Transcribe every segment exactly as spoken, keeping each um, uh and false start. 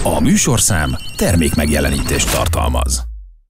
A műsorszám termékmegjelenítést tartalmaz.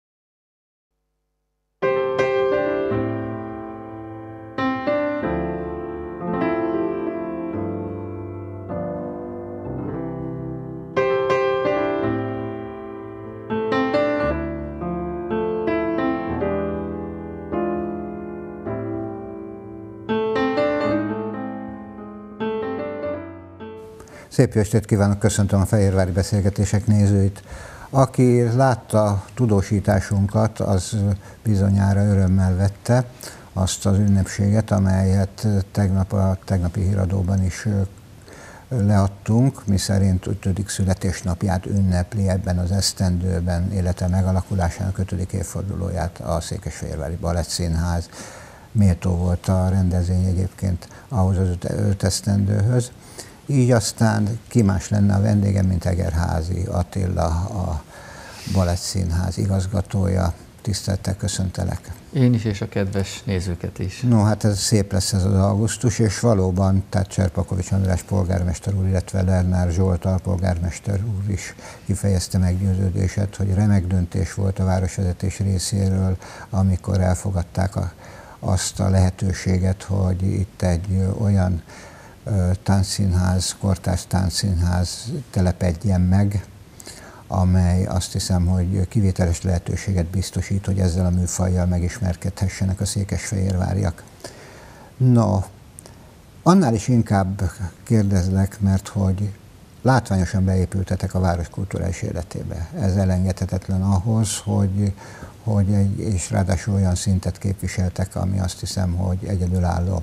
Szép jó estét kívánok, köszöntöm a Fehérvári Beszélgetések nézőit. Aki látta tudósításunkat, az bizonyára örömmel vette azt az ünnepséget, amelyet tegnap a tegnapi híradóban is leadtunk, miszerint ötödik születésnapját ünnepli ebben az esztendőben élete megalakulásának ötödik évfordulóját a Székesfehérvári Balettszínház. Méltó volt a rendezvény egyébként ahhoz az öt esztendőhöz. Így aztán ki más lenne a vendégem, mint Egerházy Attila, a Balettszínház igazgatója. Tisztelettel köszöntelek. Én is, és a kedves nézőket is. No, hát ez szép lesz ez az augusztus, és valóban, tehát Cserpakovics András polgármester úr, illetve Lernár Zsolt alpolgármester úr is kifejezte meggyőződését, hogy remek döntés volt a városvezetés részéről, amikor elfogadták a, azt a lehetőséget, hogy itt egy olyan táncszínház, kortárs táncszínház telepedjen meg, amely azt hiszem, hogy kivételes lehetőséget biztosít, hogy ezzel a műfajjal megismerkedhessenek a székesfehérváriak. No, annál is inkább kérdezlek, mert hogy látványosan beépültetek a város kulturális életébe. Ez elengedhetetlen ahhoz, hogy, hogy egy, és ráadásul olyan szintet képviseltek, ami azt hiszem, hogy egyedülálló.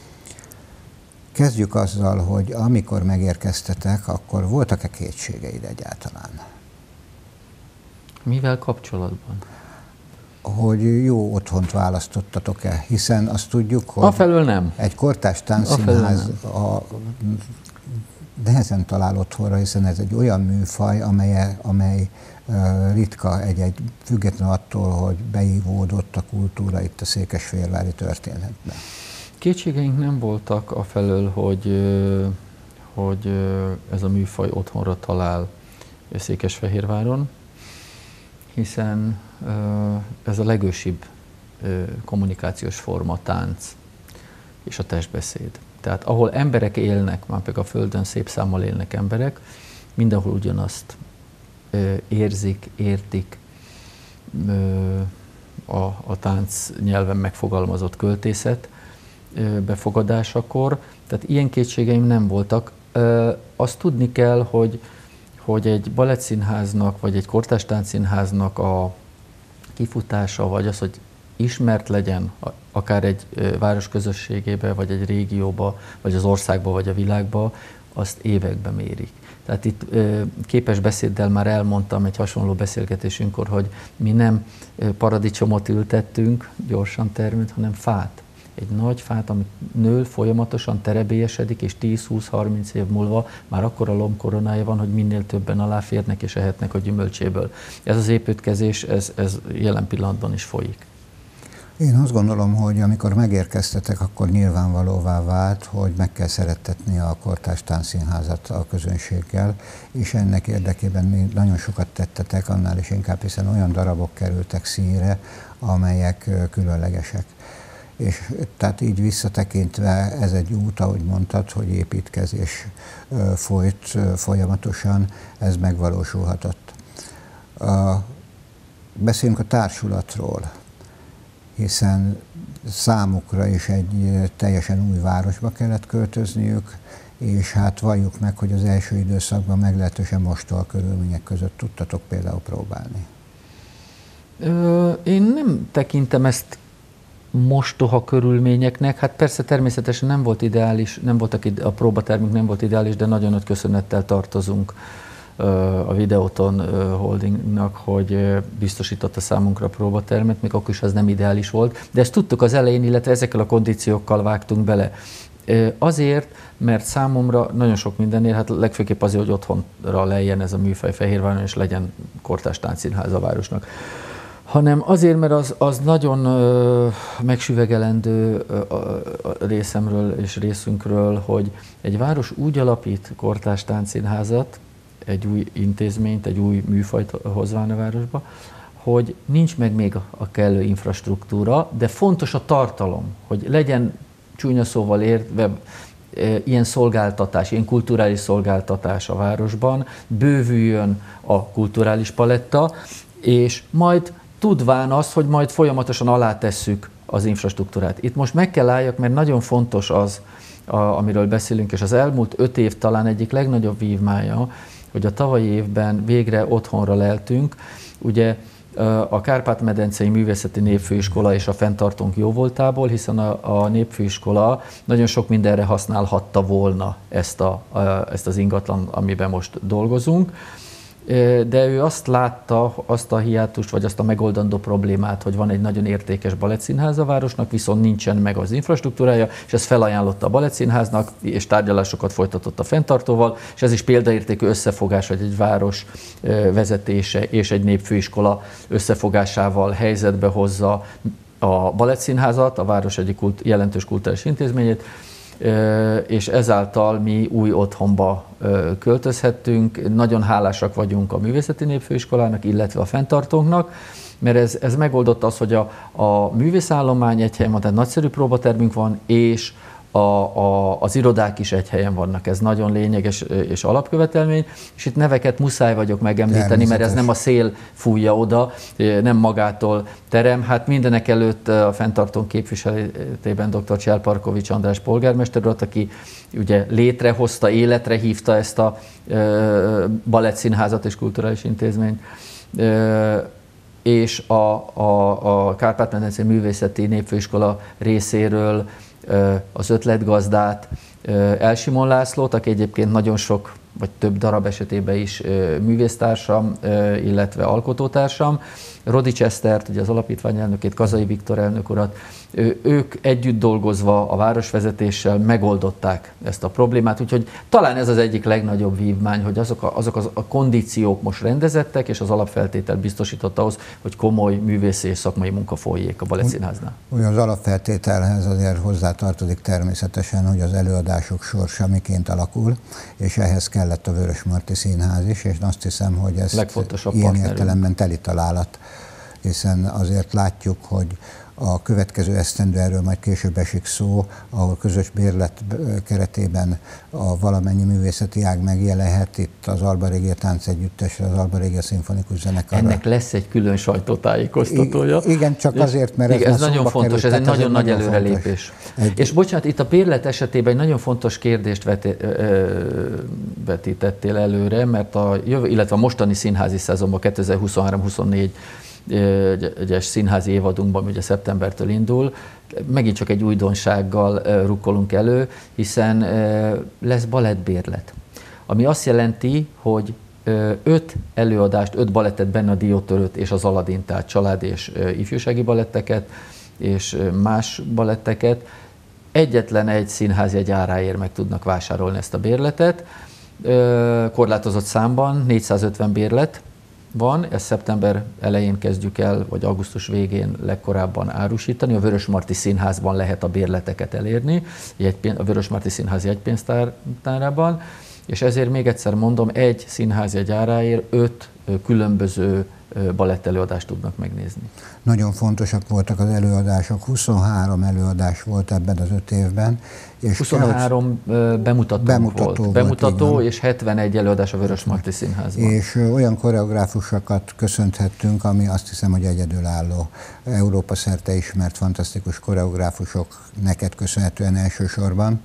Kezdjük azzal, hogy amikor megérkeztetek, akkor voltak-e kétségeid egyáltalán? Mivel kapcsolatban? Hogy jó otthont választottatok-e, hiszen azt tudjuk, hogy afelől nem. Egy kortárs táncszínház a nehezen talál otthonra, hiszen ez egy olyan műfaj, amely, amely uh, ritka, egy-egy független attól, hogy beívódott a kultúra itt a székesfehérvári történetben. Kétségeink nem voltak afelől, hogy, hogy ez a műfaj otthonra talál Székesfehérváron, hiszen ez a legősibb kommunikációs forma, tánc és a testbeszéd. Tehát ahol emberek élnek, már pedig a Földön szép számmal élnek emberek, mindenhol ugyanazt érzik, értik a, a tánc nyelven megfogalmazott költészet befogadásakor, tehát ilyen kétségeim nem voltak. Azt tudni kell, hogy, hogy egy balettszínháznak, vagy egy kortárs táncszínháznak a kifutása, vagy az, hogy ismert legyen akár egy város közösségébe, vagy egy régióba, vagy az országba, vagy a világba, azt évekbe mérik. Tehát itt képes beszéddel már elmondtam egy hasonló beszélgetésünkkor, hogy mi nem paradicsomot ültettünk, gyorsan termült, hanem fát. Egy nagy fát, amit nő, folyamatosan terebélyesedik, és tíz-húsz-harminc év múlva már akkora lombkoronája van, hogy minél többen aláférnek és ehetnek a gyümölcséből. Ez az építkezés, ez, ez jelen pillanatban is folyik. Én azt gondolom, hogy amikor megérkeztetek, akkor nyilvánvalóvá vált, hogy meg kell szerettetni a kortárs táncszínházat a közönséggel, és ennek érdekében még nagyon sokat tettetek, annál is inkább, hiszen olyan darabok kerültek színre, amelyek különlegesek. És tehát így visszatekintve ez egy út, ahogy mondtad, hogy építkezés folyt folyamatosan, ez megvalósulhatott. Beszéljünk a társulatról, hiszen számukra is egy teljesen új városba kellett költözniük, és hát valljuk meg, hogy az első időszakban meglehetősen mostoha körülmények között tudtatok például próbálni. Ö, én nem tekintem ezt mostoha körülményeknek. Hát persze természetesen nem volt ideális, nem voltak ide, a próbatermünk nem volt ideális, de nagyon nagy köszönettel tartozunk a Videoton Holdingnak, hogy biztosította számunkra a próbatermet, még akkor is az nem ideális volt, de ezt tudtuk az elején, illetve ezekkel a kondíciókkal vágtunk bele. Azért, mert számomra nagyon sok mindennél, hát legfőképp azért, hogy otthonra lejjen ez a műfaj Fehérváron, és legyen kortárs táncszínház a városnak. Hanem azért, mert az, az nagyon ö, megsüvegelendő ö, a részemről és részünkről, hogy egy város úgy alapít kortárs táncszínházat, egy új intézményt, egy új műfajt hozván a városba, hogy nincs meg még a kellő infrastruktúra, de fontos a tartalom, hogy legyen csúnya szóval értve ilyen szolgáltatás, ilyen kulturális szolgáltatás a városban, bővüljön a kulturális paletta, és majd tudván az, hogy majd folyamatosan alátesszük az infrastruktúrát. Itt most meg kell álljak, mert nagyon fontos az, a, amiről beszélünk, és az elmúlt öt év talán egyik legnagyobb vívmánya, hogy a tavalyi évben végre otthonra leltünk. Ugye a Kárpát-medencei Művészeti Népfőiskola és a fenntartónk jóvoltából, hiszen a, a népfőiskola nagyon sok mindenre használhatta volna ezt, a, a, ezt az ingatlan, amiben most dolgozunk, de ő azt látta, azt a hiátust, vagy azt a megoldandó problémát, hogy van egy nagyon értékes balettszínház a városnak, viszont nincsen meg az infrastruktúrája, és ezt felajánlotta a balettszínháznak, és tárgyalásokat folytatott a fenntartóval, és ez is példaértékű összefogás, hogy egy város vezetése és egy népfőiskola összefogásával helyzetbe hozza a balettszínházat, a város egyik kult, jelentős kulturális intézményét, és ezáltal mi új otthonba költözhettünk. Nagyon hálásak vagyunk a Művészeti Népfőiskolának, illetve a fenntartónknak, mert ez, ez megoldotta az, hogy a, a művészállomány egy helyen van, tehát nagyszerű próbatermünk van, és a, a, az irodák is egy helyen vannak. Ez nagyon lényeges és alapkövetelmény, és itt neveket muszáj vagyok megemlíteni, mert ez nem a szél fújja oda, nem magától terem. Hát mindenek előtt a fenntartónk képviseletében dr. Cselparkovics András polgármester urat, aki ugye létrehozta, életre hívta ezt a e, balettszínházat és kulturális intézményt, e, és a, a, a Kárpát-medencei Művészeti Népfőiskola részéről az ötletgazdát, Elsimon Lászlót, aki egyébként nagyon sok, vagy több darab esetében is művésztársam, illetve alkotótársam, Rodics Esztert, ugye az alapítvány elnökét, Kazai Viktor elnök urat, ők együtt dolgozva a városvezetéssel megoldották ezt a problémát, úgyhogy talán ez az egyik legnagyobb vívmány, hogy azok a, azok a kondíciók most rendezettek, és az alapfeltétel biztosított ahhoz, hogy komoly művészi és szakmai munka folyik a Balettszínháznál. Ugye az alapfeltételhez azért hozzátartozik természetesen, hogy az előadások sorsa miként alakul, és ehhez kellett a Vörösmarty Színház is, és azt hiszem, hogy ez ilyen értelemben teli találat, hiszen azért látjuk, hogy a következő esztendő, erről majd később esik szó, ahol közös bérlet keretében a valamennyi művészeti ág megjelenhet, itt az Alba Regia Táncegyüttesre, az Alba Regia Szimfonikus Zenekarra. Ennek lesz egy külön sajtótájékoztatója. I- igen, csak azért, mert ez, ez nagyon fontos, került, ez egy nagyon nagy előrelépés. Egy... És bocsánat, itt a bérlet esetében egy nagyon fontos kérdést veti, vetítettél előre, mert a jövő, illetve a mostani színházi szezonban kétezer-huszonhárom huszonnégy egyes színházi évadunkban, ugye szeptembertől indul, megint csak egy újdonsággal rukkolunk elő, hiszen lesz balettbérlet. Ami azt jelenti, hogy öt előadást, öt balettet, benne a Diótörőt és az Aladin, tehát család és ifjúsági baletteket, és más baletteket egyetlen egy színházjegy áráért meg tudnak vásárolni ezt a bérletet. Korlátozott számban, négyszázötven bérlet van, ezt szeptember elején kezdjük el, vagy augusztus végén legkorábban árusítani. A Vörösmarty Színházban lehet a bérleteket elérni, a Vörösmarty Színház jegypénztárában, és ezért még egyszer mondom, egy színházjegy áráért öt különböző balettelőadást tudnak megnézni. Nagyon fontosak voltak az előadások, huszonhárom előadás volt ebben az öt évben. És huszonhárom bemutató, bemutató volt, bemutató volt, és hetvenegy előadás a Vörösmarty Színházban. És olyan koreográfusokat köszönthettünk, ami azt hiszem, hogy egyedülálló. Európa szerte ismert fantasztikus koreográfusok, neked köszönhetően elsősorban.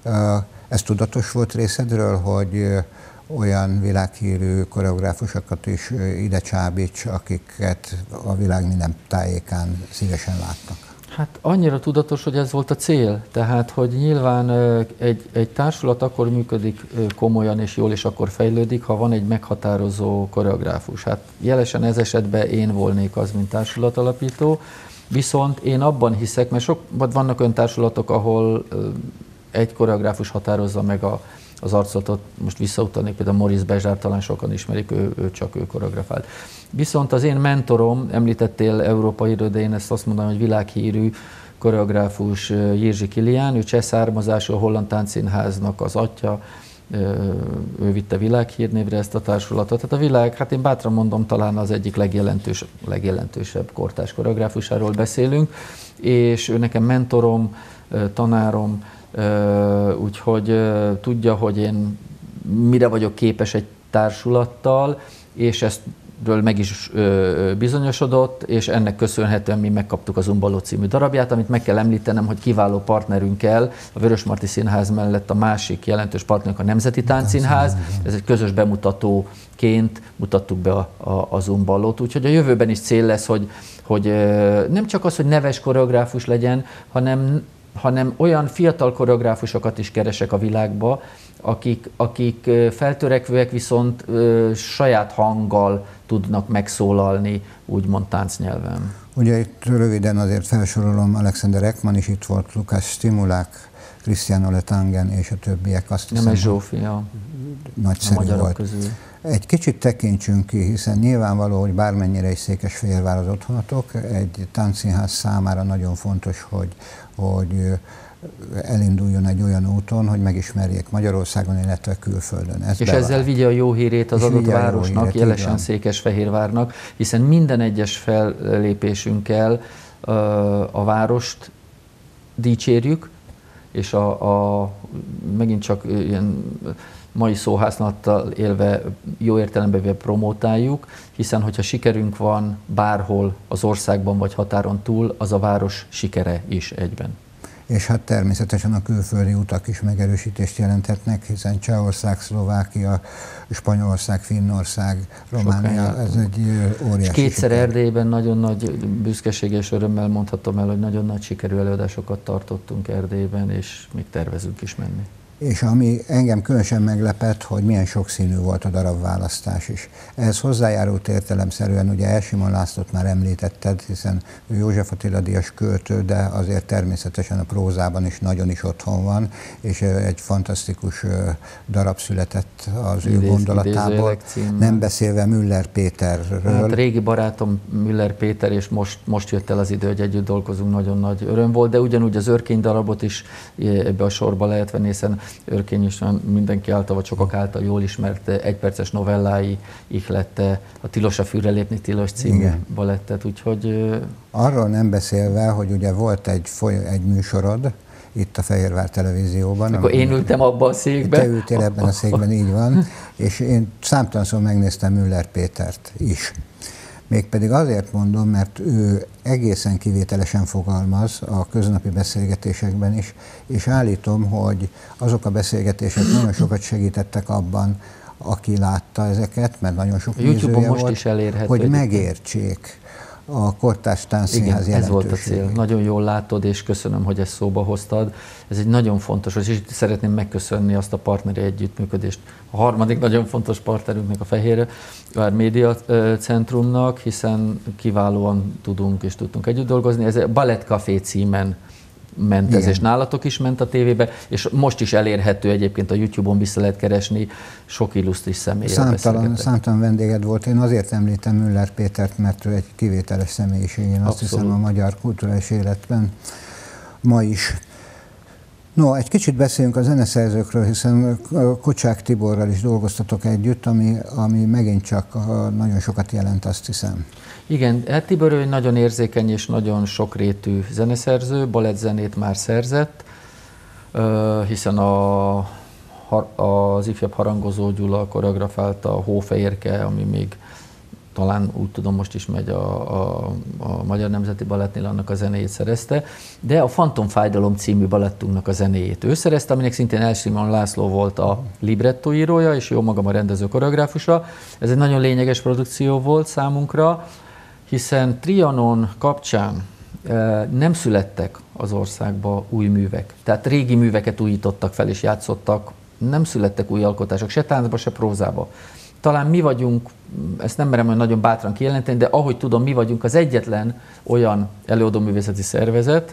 Ez tudatos volt részedről, hogy olyan világhírű koreográfusokat is ide csábíts, akiket a világ minden tájékán szívesen látnak? Hát annyira tudatos, hogy ez volt a cél. Tehát, hogy nyilván egy, egy társulat akkor működik komolyan és jól, és akkor fejlődik, ha van egy meghatározó koreográfus. Hát jelesen ez esetben én volnék az, mint társulatalapító, viszont én abban hiszek, mert sok, vannak olyan társulatok, ahol egy koreográfus határozza meg a az arcolatot, most visszautalnék, például Maurice Béjart, talán sokan ismerik, ő, ő csak ő koreografált. Viszont az én mentorom, említettél európai de én ezt azt mondom, hogy világhírű koreográfus Jiří Kilián, ő cseh származású, a Holland Táncszínháznak az atya, ő vitte világhírnévre ezt a társulatot. Tehát a világ, hát én bátran mondom, talán az egyik legjelentős, legjelentősebb kortárs koreográfusáról beszélünk, és ő nekem mentorom, tanárom, úgyhogy tudja, hogy én mire vagyok képes egy társulattal, és ezt ről meg is ö, bizonyosodott, és ennek köszönhetően mi megkaptuk az Umbaló című darabját, amit meg kell említenem, hogy kiváló partnerünkkel, a Vörösmarty Színház mellett a másik jelentős partnerünk a Nemzeti Táncszínház. Ez egy közös bemutatóként mutattuk be a, a, az Umbalót, úgyhogy a jövőben is cél lesz, hogy, hogy ö, nem csak az, hogy neves koreográfus legyen, hanem, hanem olyan fiatal koreográfusokat is keresek a világba, akik, akik feltörekvőek, viszont ö, saját hanggal tudnak megszólalni, úgymond táncnyelven. Ugye itt röviden azért felsorolom, Alexander Ekman is itt volt, Lukács Stimulák, Cristiano Letangen és a többiek, azt hiszem, Nemes Zsófi, a, nagyszerű a magyarok volt. közül. Egy kicsit tekintsünk ki, hiszen nyilvánvaló, hogy bármennyire is Székesfehérvár az otthonatok, egy táncszínház számára nagyon fontos, hogy, hogy elinduljon egy olyan úton, hogy megismerjék Magyarországon, illetve külföldön. Ez és bevált. Ezzel vigye a jó hírét az és adott városnak, hírét, jelesen Székesfehérvárnak, hiszen minden egyes fellépésünkkel a várost dicsérjük, és a, a megint csak ilyen mai szóhasználattal élve, jó értelemben véve promotáljuk, hiszen hogyha sikerünk van bárhol az országban vagy határon túl, az a város sikere is egyben. És hát természetesen a külföldi utak is megerősítést jelenthetnek, hiszen Csehország, Szlovákia, Spanyolország, Finnország, Románia, ez egy óriási és kétszer siker. Erdélyben nagyon nagy büszkeség és örömmel mondhatom el, hogy nagyon nagy sikerű előadásokat tartottunk Erdélyben, és még tervezünk is menni. És ami engem különösen meglepett, hogy milyen sokszínű volt a darabválasztás is. Ehhez hozzájárult értelemszerűen, ugye Elsimon Lászlót már említetted, hiszen ő József Attila díjas költő, de azért természetesen a prózában is nagyon is otthon van, és egy fantasztikus darab született az ő Idéz, gondolatából. Nem beszélve Müller Péterről. Hát régi barátom Müller Péter, és most, most jött el az idő, hogy együtt dolgozunk, nagyon nagy öröm volt, de ugyanúgy az Örkény darabot is ebbe a sorba lehet venni, hiszen Örkény is mindenki által, vagy sokak által jól ismert egyperces novellái ihlette, a Tilos a fűre lépni Tilos című Igen. balettet, úgyhogy... Arról nem beszélve, hogy ugye volt egy, foly- egy műsorod itt a Fehérvár Televízióban. Akkor én ültem abban a székben. Te ültél ebben a székben, így van, és én számtalanszor megnéztem Müller Pétert is. Mégpedig azért mondom, mert ő egészen kivételesen fogalmaz a köznapi beszélgetésekben is, és állítom, hogy azok a beszélgetések nagyon sokat segítettek abban, aki látta ezeket, mert nagyon sok nézője most volt, is elérhető, hogy egyébként. megértsék a kortárs táncszínház Igen, ez volt a jelentőségét. cél. Nagyon jól látod, és köszönöm, hogy ezt szóba hoztad. Ez egy nagyon fontos, és szeretném megköszönni azt a partneri együttműködést. A harmadik nagyon fontos partnerünknek, a Fehérvár Média Centrumnak, hiszen kiválóan tudunk és tudtunk együtt dolgozni. Ez a Balett Café címen ment ez, és nálatok is ment a tévébe, és most is elérhető egyébként a YouTube-on, vissza lehet keresni, sok illusztris személlyel Számtalan, számtalan vendéged volt. Én azért említem Müller Pétert, mert ő egy kivételes személyiség, én azt Abszolút. hiszem a magyar kulturális életben ma is. No, egy kicsit beszéljünk a zeneszerzőkről, hiszen Kocsák Tiborral is dolgoztatok együtt, ami, ami megint csak nagyon sokat jelent, azt hiszem. Igen, hát Tibor egy nagyon érzékeny és nagyon sokrétű zeneszerző, balettzenét már szerzett, hiszen a, az ifjabb harangozó Gyula koreografálta a Hófehérke, ami még talán úgy tudom most is megy a, a, a Magyar Nemzeti Balettnél, annak a zenéjét szerezte, de a Fantomfájdalom című balettunknak a zenéjét ő szerezte, aminek szintén Elsimon László volt a librettoírója, és jó magam a rendező koreográfusa. Ez egy nagyon lényeges produkció volt számunkra, hiszen Trianon kapcsán nem születtek az országba új művek. Tehát régi műveket újítottak fel és játszottak, nem születtek új alkotások, se táncba, se prózába. Talán mi vagyunk, ezt nem merem olyan nagyon bátran kijelenteni, de ahogy tudom, mi vagyunk az egyetlen olyan előadóművészeti szervezet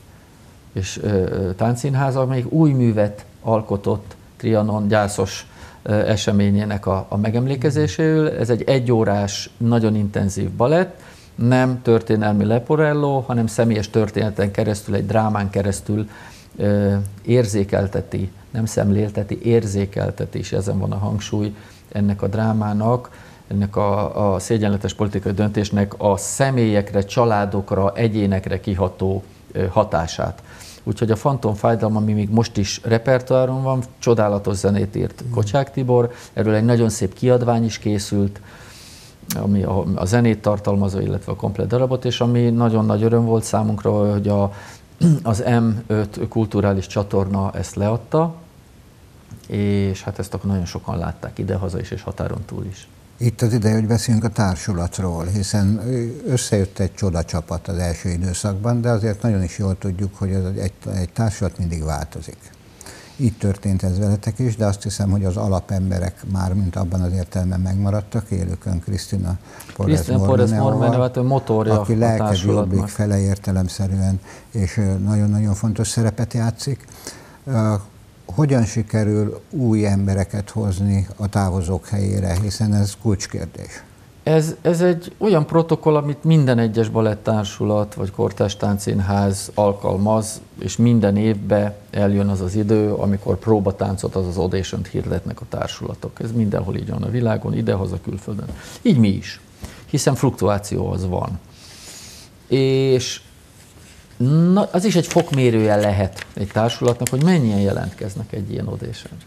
és ö, táncszínház, amelyik új művet alkotott Trianon gyászos ö, eseményének a, a megemlékezéséül. Ez egy egyórás, nagyon intenzív balett, nem történelmi leporello, hanem személyes történeten keresztül, egy drámán keresztül ö, érzékelteti nem szemlélteti, érzékelteti, és ezen van a hangsúly ennek a drámának, ennek a, a szégyenletes politikai döntésnek a személyekre, családokra, egyénekre kiható hatását. Úgyhogy a Fantomfájdalom, ami még most is repertoáron van, csodálatos zenét írt Kocsák Tibor, erről egy nagyon szép kiadvány is készült, ami a, a zenét tartalmazó, illetve a komplett darabot, és ami nagyon nagy öröm volt számunkra, hogy a, az em öt kulturális csatorna ezt leadta, és hát ezt akkor nagyon sokan látták idehaza is, és határon túl is. Itt az ideje, hogy beszéljünk a társulatról, hiszen összejött egy csodacsapat az első időszakban, de azért nagyon is jól tudjuk, hogy ez egy, egy társulat mindig változik. Így történt ez veletek is, de azt hiszem, hogy az alapemberek már, mint abban az értelemben megmaradtak, élőkön Krisztina Porres-Mormeneóval, motorja aki lelked jobbik fele értelemszerűen, és nagyon-nagyon fontos szerepet játszik. Hogyan sikerül új embereket hozni a távozók helyére, hiszen ez kulcskérdés? Ez, ez egy olyan protokoll, amit minden egyes baletttársulat vagy kortárs táncszínház alkalmaz, és minden évben eljön az az idő, amikor próbatáncot, azaz audition-t hirdetnek a társulatok. Ez mindenhol így van a világon, idehaza, külföldön. Így mi is, hiszen fluktuáció az van. És na, az is egy fokmérője lehet egy társulatnak, hogy mennyien jelentkeznek egy ilyen auditionre.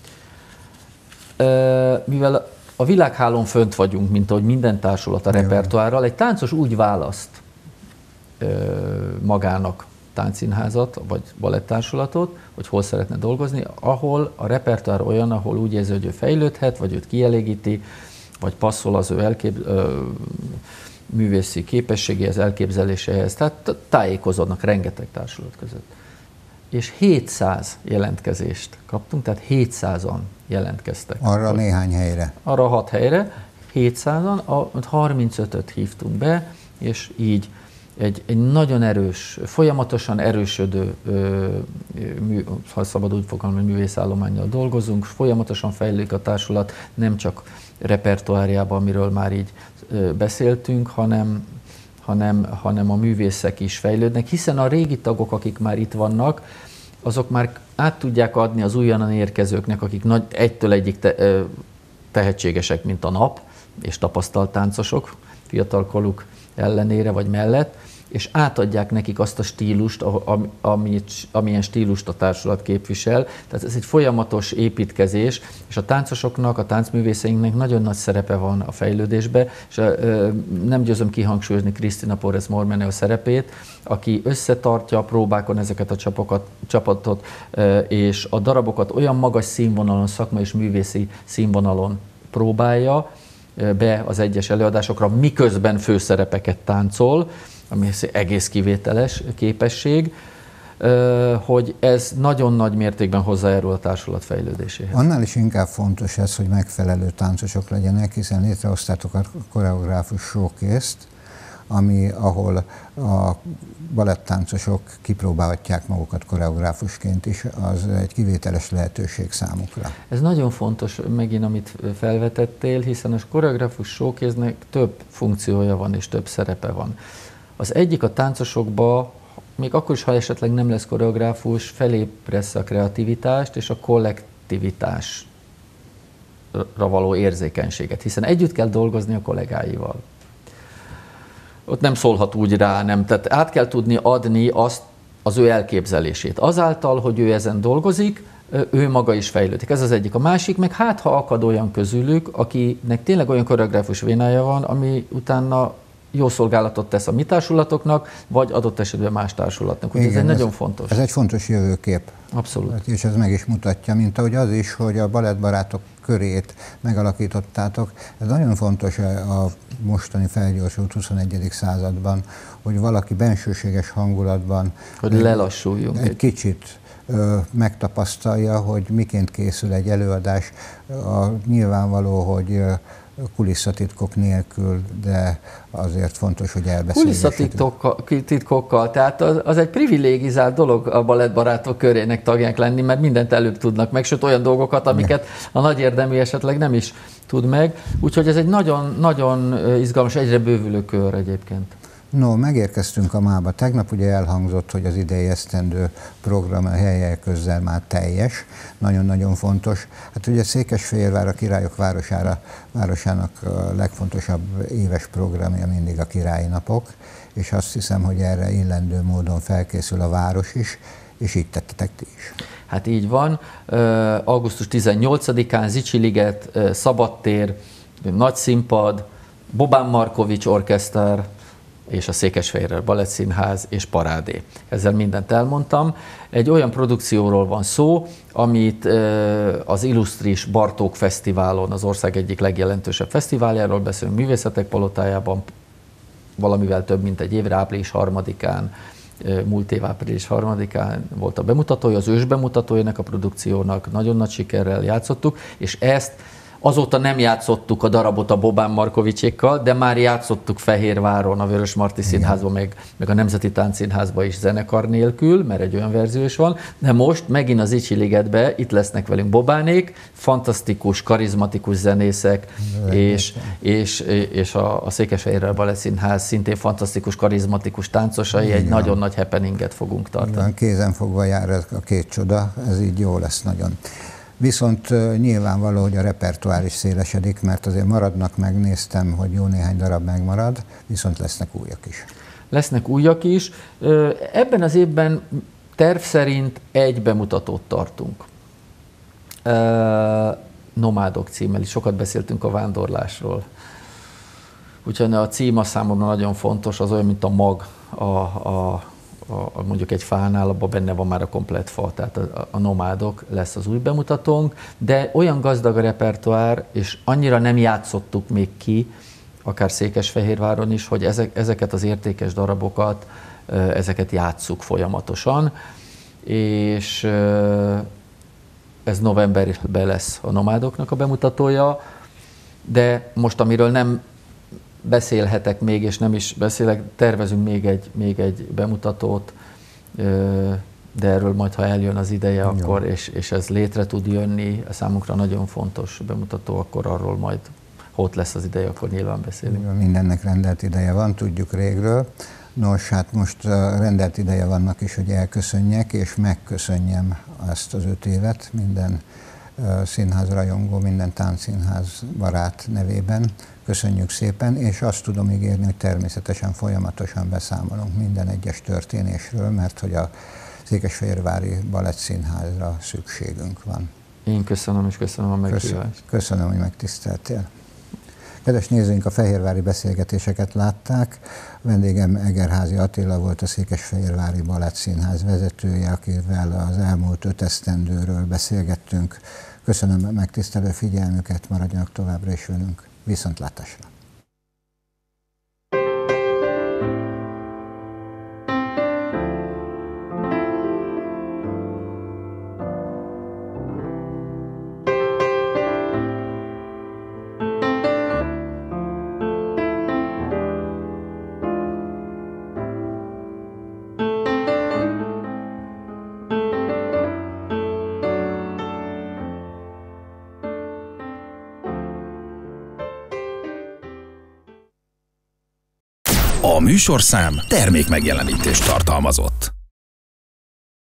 Mivel a világhálón fönt vagyunk, mint ahogy minden társulat a repertoárral, egy táncos úgy választ magának táncszínházat, vagy balettársulatot, hogy hol szeretne dolgozni, ahol a repertoár olyan, ahol úgy érzi, hogy ő fejlődhet, vagy őt kielégíti, vagy passzol az ő elkép... művészi képességéhez, elképzeléséhez, tehát tájékozódnak rengeteg társulat között. És hétszáz jelentkezést kaptunk, tehát hétszázan jelentkeztek. Arra néhány helyre. Arra hat helyre, hétszázan, a harmincötöt hívtunk be, és így egy, egy nagyon erős, folyamatosan erősödő, mű, ha szabad úgy fogalmazni, művészállománnyal dolgozunk, folyamatosan fejlődik a társulat, nem csak repertoárjában, amiről már így beszéltünk, hanem, hanem, hanem a művészek is fejlődnek, hiszen a régi tagok, akik már itt vannak, azok már át tudják adni az újonnan érkezőknek, akik nagy, egytől egyik te, tehetségesek, mint a nap, és tapasztalt táncosok, fiatalkoruk ellenére vagy mellett, és átadják nekik azt a stílust, amit, amilyen stílust a társulat képvisel. Tehát ez egy folyamatos építkezés, és a táncosoknak, a táncművészeinknek nagyon nagy szerepe van a fejlődésbe, és nem győzöm kihangsúlyozni Krisztina Porres-Mormeneó szerepét, aki összetartja a próbákon ezeket a csapokat, csapatot, és a darabokat olyan magas színvonalon, szakmai és művészi színvonalon próbálja be az egyes előadásokra, miközben főszerepeket táncol, ami egész kivételes képesség, hogy ez nagyon nagy mértékben hozzájárul a társulat fejlődéséhez. Annál is inkább fontos ez, hogy megfelelő táncosok legyenek, hiszen létrehoztátok a koreográfus showcase-t, ami, ahol a balettáncosok kipróbálhatják magukat koreográfusként is, az egy kivételes lehetőség számukra. Ez nagyon fontos megint, amit felvetettél, hiszen a koreográfus showcase-nek több funkciója van és több szerepe van. Az egyik a táncosokba, még akkor is, ha esetleg nem lesz koreográfus, felébressz a kreativitást és a kollektivitásra való érzékenységet, hiszen együtt kell dolgozni a kollégáival. Ott nem szólhat úgy rá, nem, tehát át kell tudni adni azt, az ő elképzelését. Azáltal, hogy ő ezen dolgozik, ő maga is fejlődik. Ez az egyik. A másik, meg hát ha akad olyan közülük, akinek tényleg olyan koreográfus vénája van, ami utána jó szolgálatot tesz a mi társulatoknak, vagy adott esetben más társulatnak. Úgyhogy ez egy nagyon fontos. Ez egy fontos jövőkép. Abszolút. És ez meg is mutatja, mint ahogy az is, hogy a balettbarátok körét megalakítottátok. Ez nagyon fontos a mostani felgyorsult huszonegyedik században, hogy valaki bensőséges hangulatban hogy lelassuljunk. Egy kicsit ö, megtapasztalja, hogy miként készül egy előadás. A, nyilvánvaló, hogy ö, kulisszatitkok nélkül, de azért fontos, hogy elbeszélgessük. Kulisszatitkokkal, tehát az, az egy privilégizált dolog a balettbarátok körének tagják lenni, mert mindent előbb tudnak meg, sőt olyan dolgokat, amiket a nagy érdemű esetleg nem is tud meg. Úgyhogy ez egy nagyon, nagyon izgalmas, egyre bővülő kör egyébként. No, megérkeztünk a mába. Tegnap ugye elhangzott, hogy az idei esztendő program a helyek közzel már teljes, nagyon-nagyon fontos. Hát ugye Székesfehérvár a Királyok városára, városának a legfontosabb éves programja mindig a Királyi Napok, és azt hiszem, hogy erre illendő módon felkészül a város is, és így tettetek ti is. Hát így van. augusztus tizennyolcadikán Zichy-liget, szabadtér, nagy színpad, Bobán Markovics orkeszter, és a Székesfehérvár Balettszínház és parádé. Ezzel mindent elmondtam. Egy olyan produkcióról van szó, amit az Illusztris Bartók Fesztiválon, az ország egyik legjelentősebb fesztiváljáról beszélünk, Művészetek Palotájában, valamivel több mint egy évre, április harmadikán, múlt év április harmadikán volt a bemutatója, az ős bemutatója ennek a produkciónak, nagyon nagy sikerrel játszottuk, és ezt azóta nem játszottuk a darabot a Bobán Markovicsékkal, de már játszottuk Fehérváron, a Vörösmarty Színházban, meg, meg a Nemzeti Táncszínházban is zenekar nélkül, mert egy olyan verzió is van, de most megint az Zichy-ligetbe itt lesznek velünk Bobánék, fantasztikus, karizmatikus zenészek, és, és, és a, a Székesfehérvár Balettszínház szintén fantasztikus, karizmatikus táncosai, igen, egy nagyon nagy happeninget fogunk tartani. Igen, kézen fogva jár a két csoda, ez így jó lesz nagyon. Viszont nyilvánvaló, hogy a repertoár is szélesedik, mert azért maradnak, megnéztem, hogy jó néhány darab megmarad, viszont lesznek újak is. Lesznek újak is. Ebben az évben terv szerint egy bemutatót tartunk. Nomádok címmel is, sokat beszéltünk a vándorlásról. Úgyhogy a cím a számomra nagyon fontos, az olyan, mint a mag, a, a A, mondjuk egy fánál, abban benne van már a komplett fa, tehát a, a nomádok lesz az új bemutatónk, de olyan gazdag a repertoár, és annyira nem játszottuk még ki, akár Székesfehérváron is, hogy ezek, ezeket az értékes darabokat, ezeket játsszuk folyamatosan, és ez novemberben lesz a nomádoknak a bemutatója, de most, amiről nem beszélhetek még, és nem is beszélek, tervezünk még egy, még egy bemutatót, de erről majd, ha eljön az ideje, akkor, és, és ez létre tud jönni, a számunkra nagyon fontos bemutató, akkor arról majd, ha ott lesz az ideje, akkor nyilván beszélünk. Mindennek rendelt ideje van, tudjuk régről. Nos, hát most rendelt ideje vannak is, hogy elköszönjek, és megköszönjem ezt az öt évet minden színházrajongó, minden táncszínház barát nevében. Köszönjük szépen, és azt tudom ígérni, hogy természetesen folyamatosan beszámolunk minden egyes történésről, mert hogy a Székesfehérvári Balettszínházra szükségünk van. Én köszönöm, és köszönöm a meghívást. Köszönöm, köszönöm, hogy megtiszteltél. Kedves nézőink, a fehérvári beszélgetéseket látták. Vendégem Egerházy Attila volt, a Székesfehérvári Balettszínház vezetője, akivel az elmúlt öt esztendőről beszélgettünk. Köszönöm a megtisztelő figyelmüket, maradjanak továbbra is velünk. Viszontlátásra! A műsorszám termék megjelenítést tartalmazott.